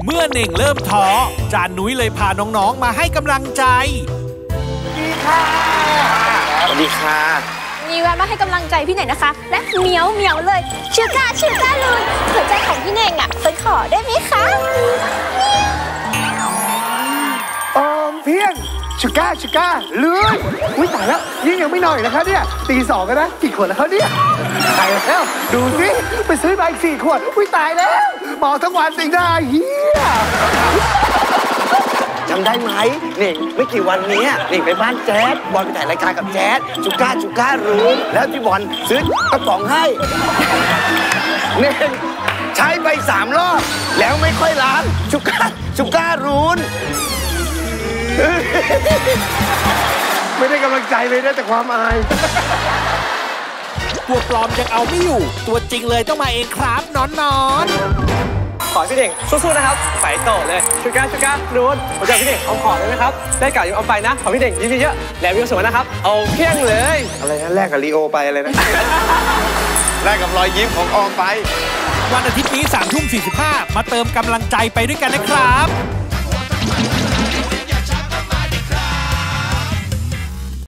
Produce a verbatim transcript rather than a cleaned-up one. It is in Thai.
เมื่อเน่งเริ่มท้อจานนุ้ยเลยพาน้องๆมาให้กำลังใจดีค่ะสวัสดีค่ะมีแวะมาให้กำลังใจพี่เน่งนะคะและเหมียวเหมียวเลยชื่อกล้าชื่อกล้าเลยหัวใจของพี่เน่งอ่ะเฟิร์นขอได้ไหมคะออมเพียงชูก้าชูก้าเลื่อนอุ้ยตายแล้วยิ่งยังไม่นอนอีกนะคะเนี่ยตีสองกันนะกี่ขวดแล้วเขาเนี่ยตายแล้วดูสิไปซื้อมาอีกสี่ขวดอุ้ยตายแล้วหมอทั้งวันสิงได้เฮียจำได้ไหมนี่ไม่กี่วันนี้นี่ไปบ้านแจ๊ดบอลไปถ่ายรายการกับแจ๊ดชูก้าชูก้ารู้แล้วที่บอลซื้อกระป๋องให้เนี่ยใช้ไปสามรอบแล้วไม่ค่อยล้างชูก้าชูก้ารู้ไม่ได้กำลังใจเลยได้แต่ความอายตัวปลอมยังเอาไม่อยู่ตัวจริงเลยต้องมาเองครับนอนนอนขอพี่เน่งสู้ๆนะครับไปต่อเลยชูก้าชูก้ารูนผมจะพี่เน่งเอาขอเลยไหมครับได้กล่าวยังเอาไปนะขอพี่เน่งยิ้มเยอะๆแล้ววิวสวยนะครับเอาเพี้ยงเลยอะไรนะแลกกับลีโอไปอะไรนะแลกกับรอยยิ้มของออมไปวันอาทิตย์นี้สามทุ่มสี่สิบห้ามาเติมกำลังใจไปด้วยกันนะครับ